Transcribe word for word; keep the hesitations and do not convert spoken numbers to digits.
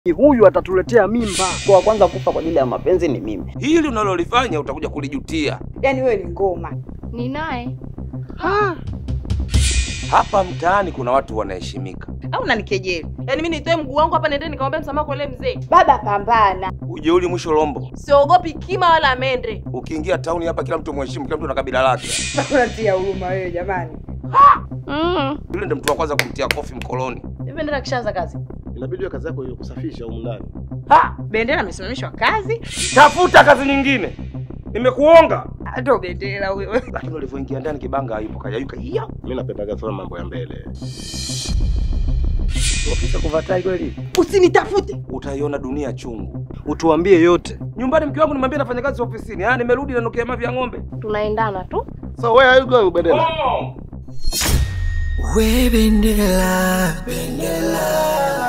Huyu atatuletea mimba. Kwa kwanza kufa kwa ajili ya mapenzi ni mimi. Hili unalolifanya utakuja kulijutia. Yaani wewe ni ngoma. Ni naye. Ha. Hapa mtaani kuna watu wanaheshimika. Au unanikejeli? Yaani mimi nitoe mguu wangu hapa nende nikamwambia msamaha kwa yule mzee. Baba pambana. Ujeuri mwisho lombo. Siogopi kima wala mende. Ukiingia tauni hapa kila mtu mheshimu, kila mtu na kabila lake. Unatia huruma wewe jamani. Mm. Yule ndiye mtu wa kwanza kumtia kofi mkoloni. Hivi Bendera kishaanza kazi. Inabidi kazi yako hiyo kusafisha huko ndani. Ha, Bendera amesimamishwa kazi. Tafuta kazi nyingine. Nimekuonga. Ndio Bendera huyo. Lakini ulivyoingia ndani kibanga hayupo, kayayuka hiyo. Mimi napendaga sana mambo ya mbele. Ofisa kuvatai kweli? Usinitafute. Utaiona dunia chungu. Utuambie yote. Nyumbani mke wangu nimwambia nafanya kazi ofisini. Ah, nimerudi na nukia mavi ya ng'ombe. Tunaendana tu. So where are you going, Bendera? Oh! We Bendera, Bendera.